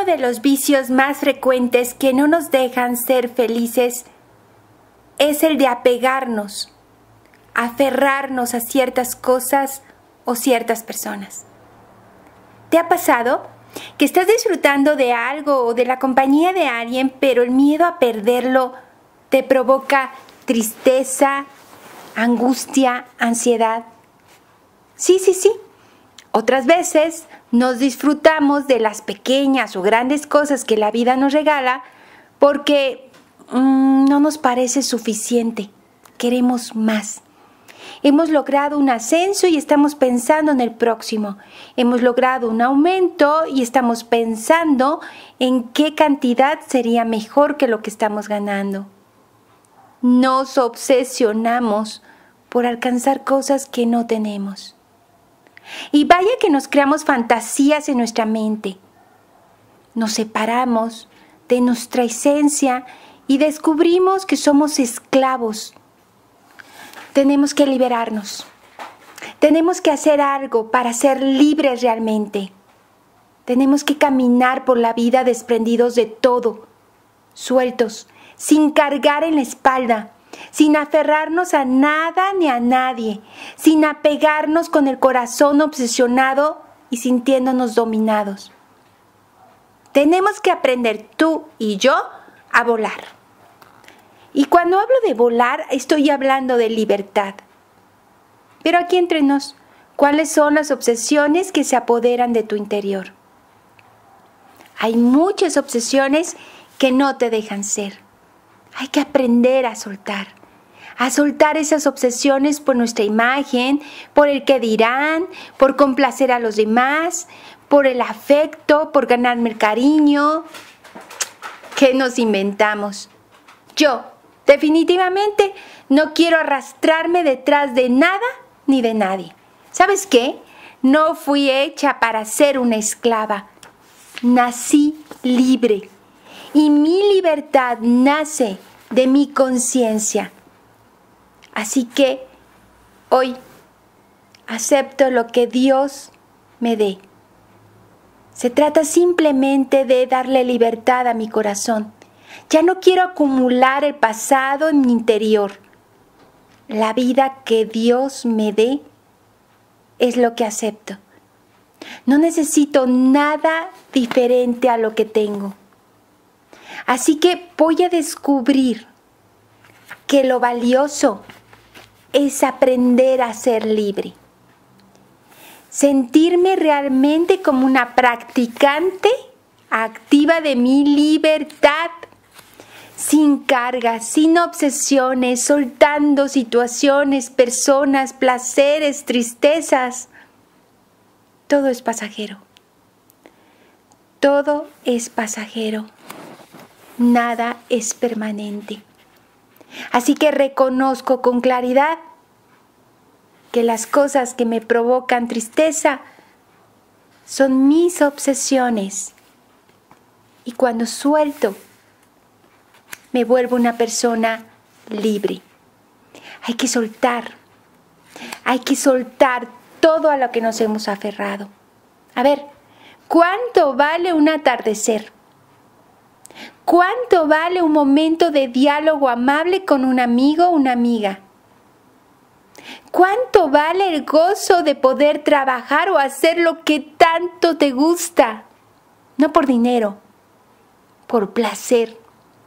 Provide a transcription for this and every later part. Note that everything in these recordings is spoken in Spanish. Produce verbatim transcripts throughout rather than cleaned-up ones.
de los vicios más frecuentes que no nos dejan ser felices es el de apegarnos, aferrarnos a ciertas cosas o ciertas personas. ¿Te ha pasado que estás disfrutando de algo o de la compañía de alguien, pero el miedo a perderlo te provoca tristeza, angustia, ansiedad? Sí, sí, sí. Otras veces nos disfrutamos de las pequeñas o grandes cosas que la vida nos regala porque mmm, no nos parece suficiente. Queremos más. Hemos logrado un ascenso y estamos pensando en el próximo. Hemos logrado un aumento y estamos pensando en qué cantidad sería mejor que lo que estamos ganando. Nos obsesionamos por alcanzar cosas que no tenemos. Y vaya que nos creamos fantasías en nuestra mente. Nos separamos de nuestra esencia y descubrimos que somos esclavos. Tenemos que liberarnos. Tenemos que hacer algo para ser libres realmente. Tenemos que caminar por la vida desprendidos de todo, sueltos, sin cargar en la espalda, sin aferrarnos a nada ni a nadie, sin apegarnos con el corazón obsesionado y sintiéndonos dominados. Tenemos que aprender tú y yo a volar. Y cuando hablo de volar, estoy hablando de libertad. Pero aquí entre nos, ¿cuáles son las obsesiones que se apoderan de tu interior? Hay muchas obsesiones que no te dejan ser. Hay que aprender a soltar, a soltar esas obsesiones por nuestra imagen, por el que dirán, por complacer a los demás, por el afecto, por ganarme el cariño. ¿Qué nos inventamos? Yo, definitivamente, no quiero arrastrarme detrás de nada ni de nadie. ¿Sabes qué? No fui hecha para ser una esclava. Nací libre. Y mi libertad nace de mi conciencia. Así que hoy acepto lo que Dios me dé. Se trata simplemente de darle libertad a mi corazón. Ya no quiero acumular el pasado en mi interior. La vida que Dios me dé es lo que acepto. No necesito nada diferente a lo que tengo. Así que voy a descubrir que lo valioso es aprender a ser libre. Sentirme realmente como una practicante activa de mi libertad, sin cargas, sin obsesiones, soltando situaciones, personas, placeres, tristezas. Todo es pasajero. Todo es pasajero. Nada es permanente. Así que reconozco con claridad que las cosas que me provocan tristeza son mis obsesiones. Y cuando suelto, me vuelvo una persona libre. Hay que soltar. Hay que soltar todo a lo que nos hemos aferrado. A ver, ¿cuánto vale un atardecer? ¿Cuánto vale un momento de diálogo amable con un amigo o una amiga? ¿Cuánto vale el gozo de poder trabajar o hacer lo que tanto te gusta? No por dinero, por placer.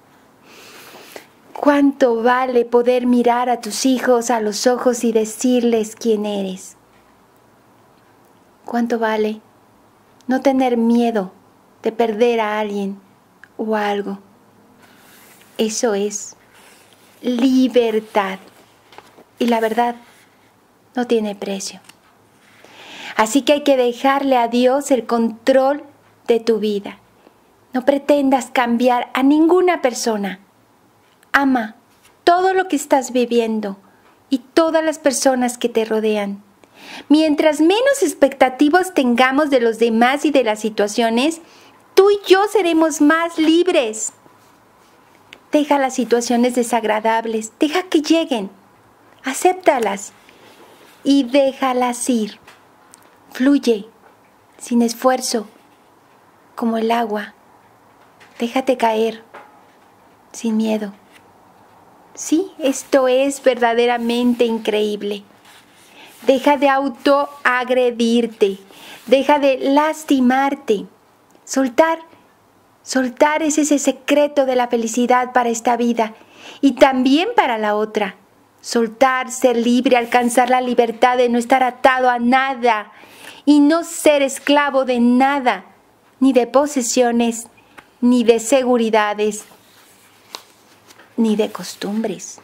¿Cuánto vale poder mirar a tus hijos a los ojos y decirles quién eres? ¿Cuánto vale no tener miedo de perder a alguien o algo? Eso es libertad. Y la verdad no tiene precio. Así que hay que dejarle a Dios el control de tu vida. No pretendas cambiar a ninguna persona. Ama todo lo que estás viviendo y todas las personas que te rodean. Mientras menos expectativas tengamos de los demás y de las situaciones, tú y yo seremos más libres. Deja las situaciones desagradables, deja que lleguen, acéptalas y déjalas ir. Fluye, sin esfuerzo, como el agua Déjate caer, sin miedo. Sí, esto es verdaderamente increíble. Deja de autoagredirte, deja de lastimarte. Soltar, soltar es ese secreto de la felicidad para esta vida y también para la otra. Soltar, ser libre, alcanzar la libertad de no estar atado a nada y no ser esclavo de nada, ni de posesiones, ni de seguridades, ni de costumbres.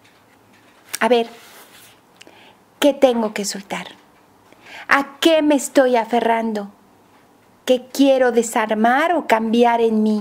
A ver, ¿qué tengo que soltar? ¿A qué me estoy aferrando? ¿Qué quiero desarmar o cambiar en mí?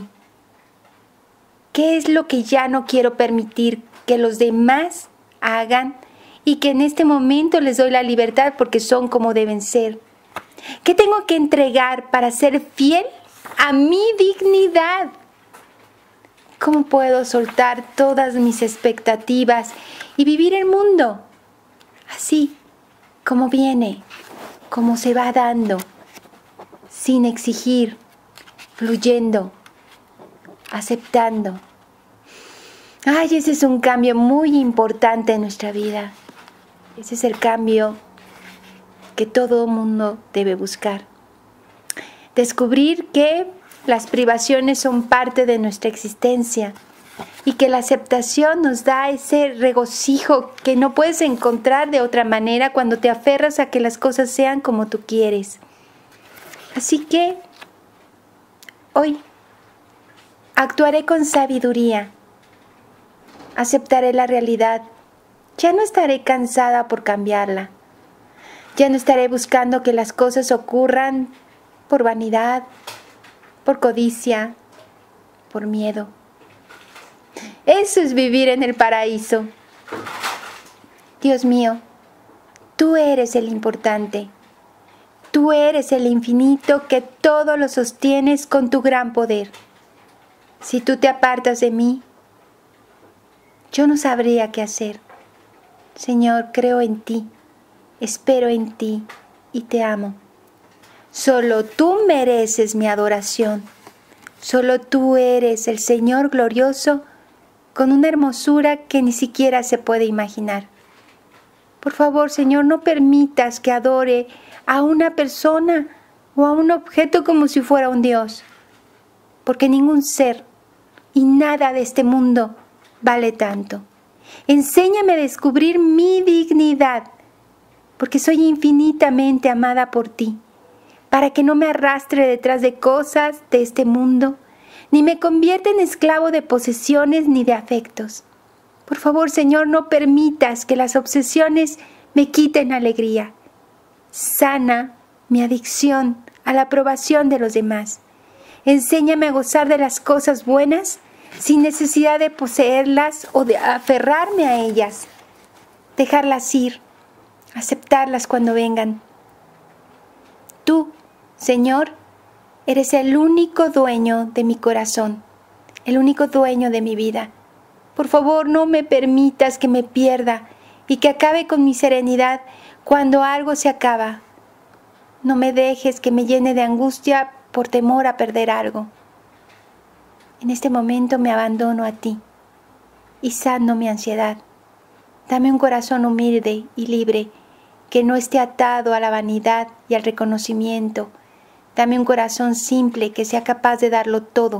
¿Qué es lo que ya no quiero permitir que los demás hagan y que en este momento les doy la libertad porque son como deben ser? ¿Qué tengo que entregar para ser fiel a mi dignidad? ¿Cómo puedo soltar todas mis expectativas y vivir el mundo así, como viene, como se va dando, sin exigir, fluyendo, aceptando? Ay, ese es un cambio muy importante en nuestra vida. Ese es el cambio que todo mundo debe buscar. Descubrir que las privaciones son parte de nuestra existencia y que la aceptación nos da ese regocijo que no puedes encontrar de otra manera cuando te aferras a que las cosas sean como tú quieres. Así que hoy actuaré con sabiduría, aceptaré la realidad, ya no estaré cansada por cambiarla, ya no estaré buscando que las cosas ocurran por vanidad, por codicia, por miedo. Eso es vivir en el paraíso. Dios mío, tú eres el importante. Tú eres el infinito que todo lo sostienes con tu gran poder. Si tú te apartas de mí, yo no sabría qué hacer. Señor, creo en ti, espero en ti y te amo. Solo tú mereces mi adoración. Solo tú eres el Señor glorioso con una hermosura que ni siquiera se puede imaginar. Por favor, Señor, no permitas que adore a una persona o a un objeto como si fuera un Dios, porque ningún ser y nada de este mundo vale tanto. Enséñame a descubrir mi dignidad, porque soy infinitamente amada por ti, para que no me arrastre detrás de cosas de este mundo, ni me convierta en esclavo de posesiones ni de afectos. Por favor, Señor, no permitas que las obsesiones me quiten alegría. Sana mi adicción a la aprobación de los demás. Enséñame a gozar de las cosas buenas sin necesidad de poseerlas o de aferrarme a ellas. Dejarlas ir, aceptarlas cuando vengan. Tú, Señor, eres el único dueño de mi corazón, el único dueño de mi vida. Por favor, no me permitas que me pierda y que acabe con mi serenidad cuando algo se acaba. No me dejes que me llene de angustia por temor a perder algo. En este momento me abandono a ti y sano mi ansiedad. Dame un corazón humilde y libre, que no esté atado a la vanidad y al reconocimiento. Dame un corazón simple que sea capaz de darlo todo,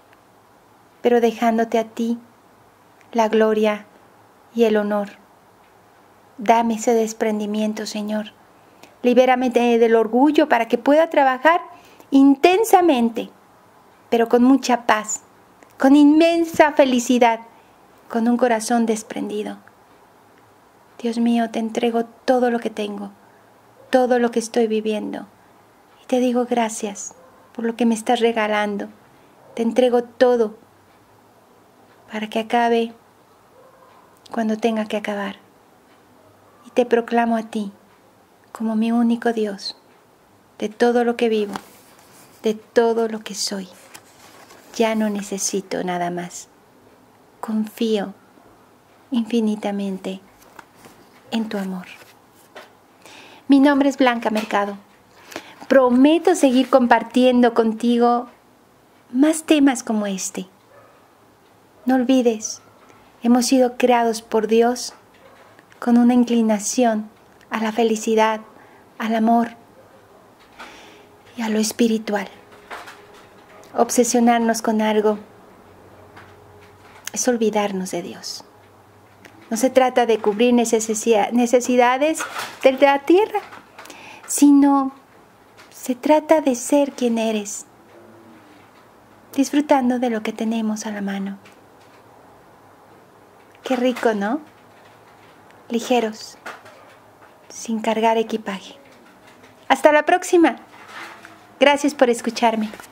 pero dejándote a ti la gloria y el honor. Dame ese desprendimiento, Señor. Libérame de- del orgullo para que pueda trabajar intensamente, pero con mucha paz, con inmensa felicidad, con un corazón desprendido. Dios mío, te entrego todo lo que tengo, todo lo que estoy viviendo. Y te digo gracias por lo que me estás regalando. Te entrego todo para que acabe cuando tenga que acabar. Y te proclamo a ti como mi único Dios, de todo lo que vivo, de todo lo que soy. Ya no necesito nada más. Confío infinitamente en tu amor. Mi nombre es Blanca Mercado. Prometo seguir compartiendo contigo más temas como este. No olvides, hemos sido creados por Dios con una inclinación a la felicidad, al amor y a lo espiritual. Obsesionarnos con algo es olvidarnos de Dios. No se trata de cubrir necesidades de la tierra, sino se trata de ser quien eres, disfrutando de lo que tenemos a la mano. Qué rico, ¿no? Ligeros, sin cargar equipaje. Hasta la próxima. Gracias por escucharme.